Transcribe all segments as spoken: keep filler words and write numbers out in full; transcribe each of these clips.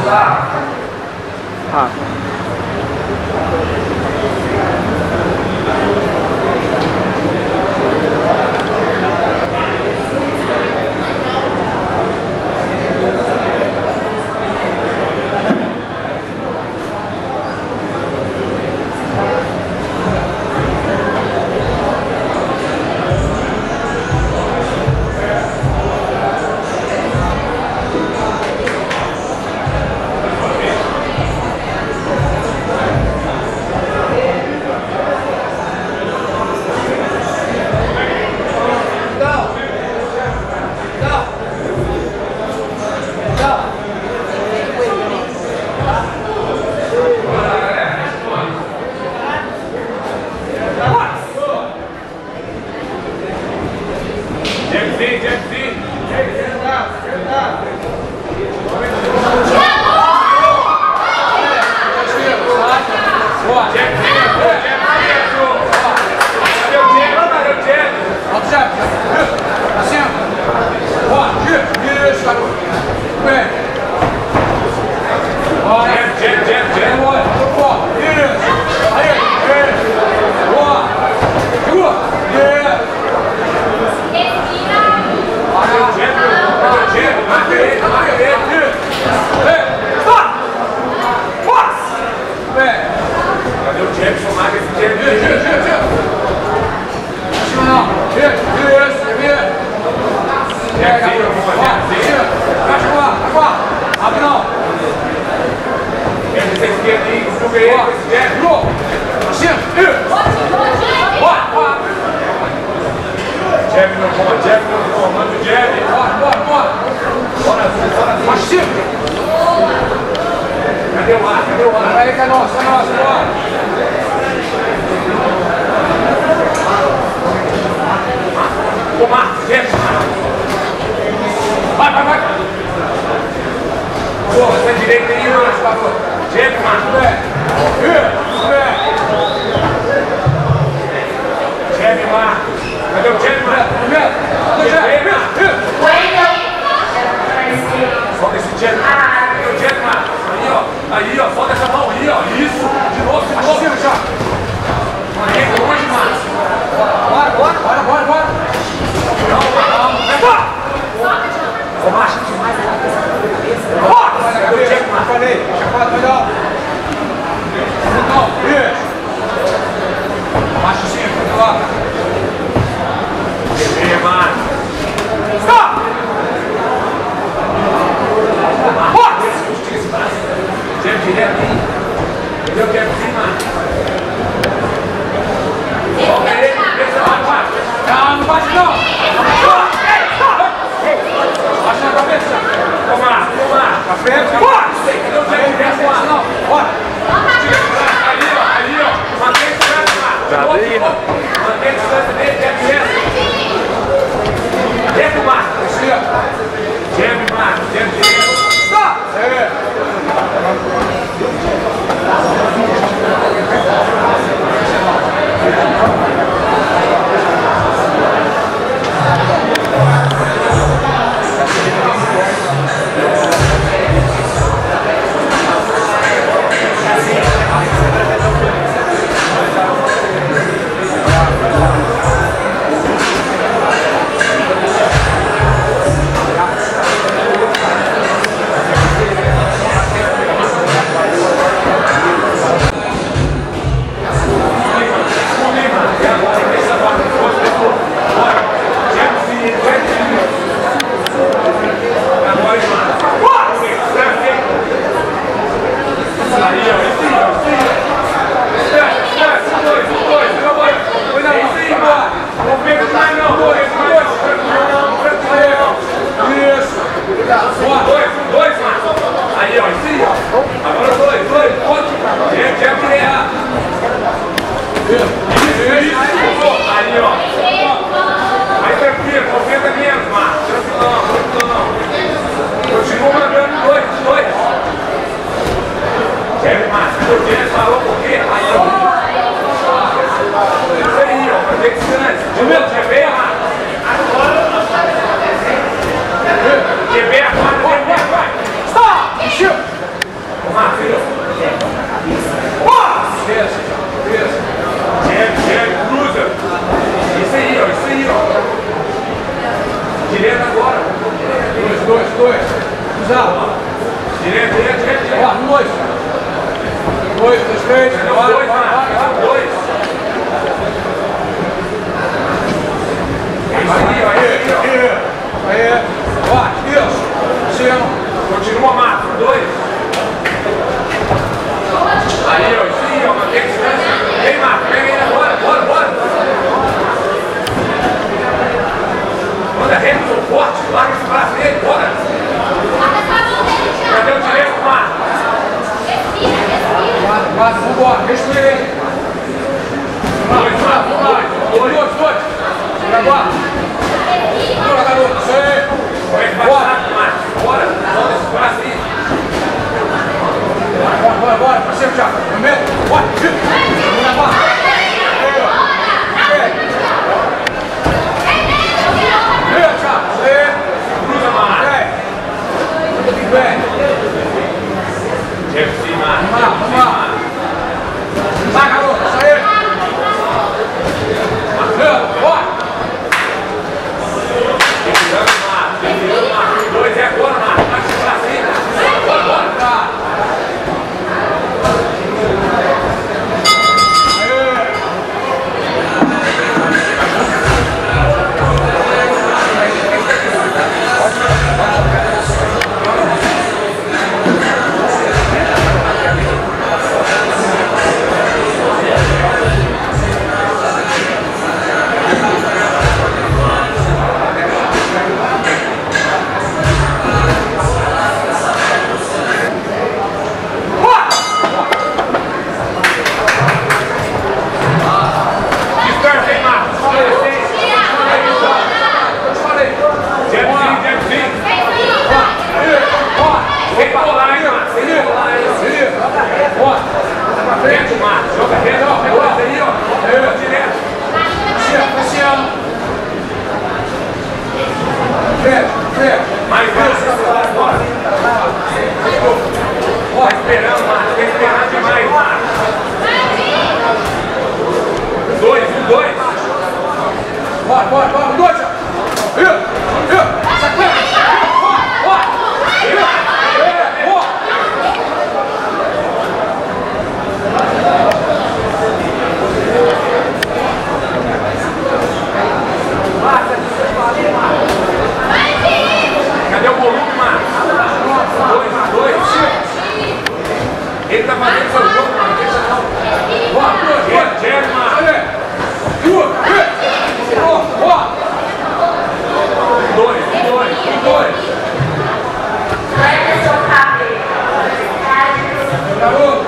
Ah. Ô Marcos, Vinicius. Vai, vai, vai. Porra, essa direita aí, por favor. Gente, Marcos. Jeb, Marcos. Cadê o Jeb, Marcos? Solta esse Jeb. Cadê o Jeb, Marcos? Aí, ó. Aí, ó. Solta essa mão aí, ó. Isso. De novo, de novo. Já. Aí, longe, Marcos. Bora, bora, bora, bora, bora. Não, não, não. Vai. Ô, Marcos, demais aí na cabeça. Bora! Cadê o Jeb, Marcos? Falei. Chapado, melhor. Não, isso. Baixa o cinco, vai lá. Bebê, Marcos. Stop! Bora! Jeb direto aí. Entendeu? Jeb sim, Marcos. Volta ele. Não, não bate não. Baixa na cabeça. Ô, Marcos, ô, Marcos. Pra frente. Bora! Cadê o Jeb direto? Não, bora. Ali, ó, ali, ó. Mantém esse cara, Marcos. Mantém a distância dele, Jeb direto. Dentro, Marcos. Jeb, Marcos. Jeb direto. Stop! É. aí, ó. Desce, desce. Chega, chega, cruza. Isso aí, ó, isso aí, ó. Direto agora. Dois, dois, dois. Cruzado. Direto, direto, direto, direto. Ó, um, dois. Dois, dois, três. Dois, dois, dois. Isso aí, ó, aí, aí, aí. Ó, isso. Cima. Continua, Marcos. Dois. Aí, ó, isso aí, ó, mantém a distância. Vem, Marcos, pega ele agora, bora, bora. Manda reto, sou forte, larga esse braço dele, bora. Cadê o direito, Marcos? Quase, vambora, respira aí. Dois, Marcos, dois, dois, dois, dois. Agora. Bora, garoto, isso aí. Bora, Marcos, bora, solta esse braço aí. Bora, bora, bora, pra cima, Thiago. Momento, bora, vira. Vamos na barra. Vira, Thiago, isso aí. Cruza, Marcos. Vem. Vem. Chega sim, Marcos. Vamos lá, vamos lá. Vai, garoto, isso aí. Marcando, bora. Segurando, Marcos, segurando, Marcos. Dois é agora, Marcos. Vai esse braço aí. Bora, bora, cara. Ele tá fazendo seu jogo, mano. Deixa não. Bora, bora, bora. Direto, mano. Olha. Duas, três. Bora, bora. Dois, dois, dois. Vai ter seu cabelo. Garoto.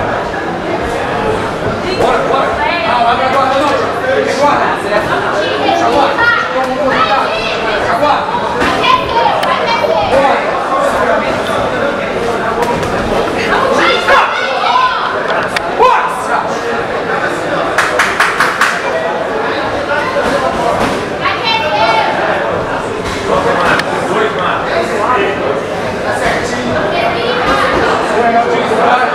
Bora, bora. Não, abre agora, não. Agora. Agora. Agora. Bora. Dois, mano. Tá certinho.